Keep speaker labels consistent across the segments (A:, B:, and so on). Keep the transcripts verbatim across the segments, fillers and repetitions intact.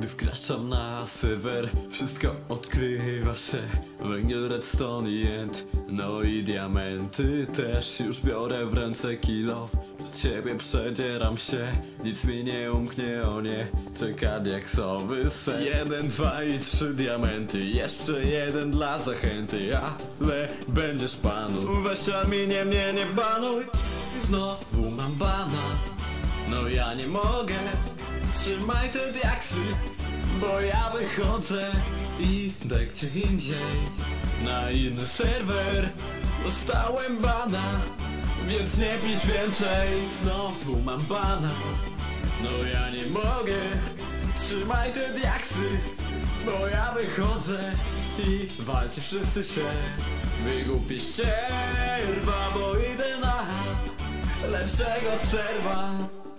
A: wkraczam na serwer, wszystko odkrywa się. Węgiel, redstone i end, no i diamenty też. Już biorę w ręce kilof, przed ciebie przedzieram się. Nic mi nie umknie, o nie, czeka diaksowy sen. Jeden, dwa i trzy diamenty, jeszcze jeden dla zachęty. Ale będziesz panu, weź arminie mnie nie banuj. Znowu mam bana, no ja nie mogę. Trzymaj te diaksy, bo ja wychodzę. Idę gdzie indziej, na inny serwer. Dostałem bana, więc nie pisz więcej. Znowu mam bana, no ja nie mogę. Trzymaj te diaksy, bo ja wychodzę. I walcie wszyscy się, wygłupi ścierwa, bo idę na lepszego serwa.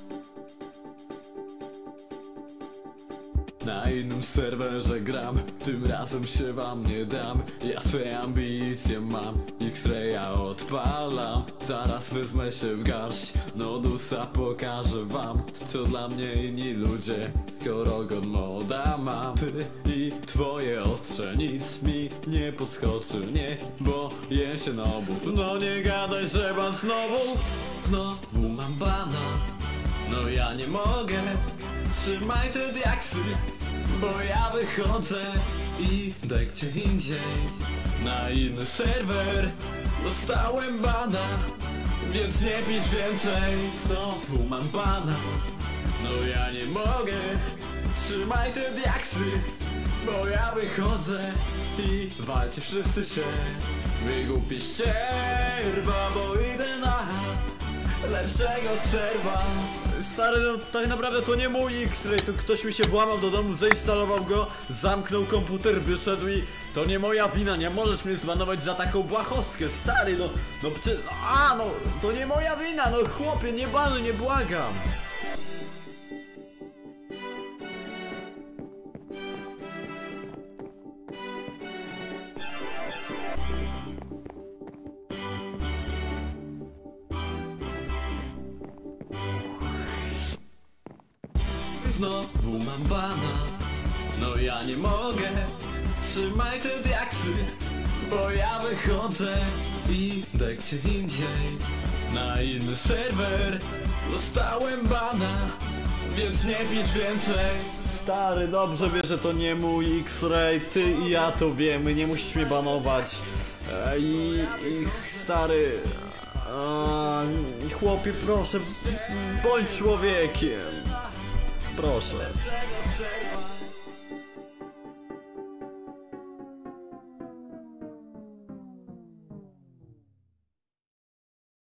A: Na innym serwerze gram, tym razem się wam nie dam. Ja swoje ambicje mam, X-raya odpalam. Zaraz wezmę się w garść, Nodusa pokażę wam, co dla mnie inni ludzie, skoro god moda mam. Ty i twoje ostrze, nic mi nie podskoczy, nie boję się nobów. No nie gadaj, że ban znowu, znowu mam bana, no ja nie mogę. Trzymaj te diaksy, bo ja wychodzę. Idę gdzie indziej, na inny serwer. Dostałem bana, więc nie pisz więcej. Znowu mam bana, no ja nie mogę. Trzymaj te diaksy, bo ja wychodzę. I walcie wszyscy się, wygłupi ścierwa, bo idę na lepszego serwa.
B: Stary, no tak naprawdę to nie mój X-Ray, to ktoś mi się włamał do domu, zainstalował go, zamknął komputer, wyszedł i to nie moja wina, nie możesz mnie zbanować za taką błahostkę, stary, no, no przecież, a no, to nie moja wina, no chłopie, nie banuj, nie błagam.
A: Znowu mam bana, no ja nie mogę. Trzymaj te diaksy, bo ja wychodzę. Idę gdzie indziej, na inny serwer. Dostałem bana, więc nie pisz więcej.
B: Stary, dobrze wiesz, że to nie mój X-Ray, ty i ja to wiemy, nie musisz mnie banować. E, I, i stary, a, chłopie, proszę, bądź człowiekiem. Proszę.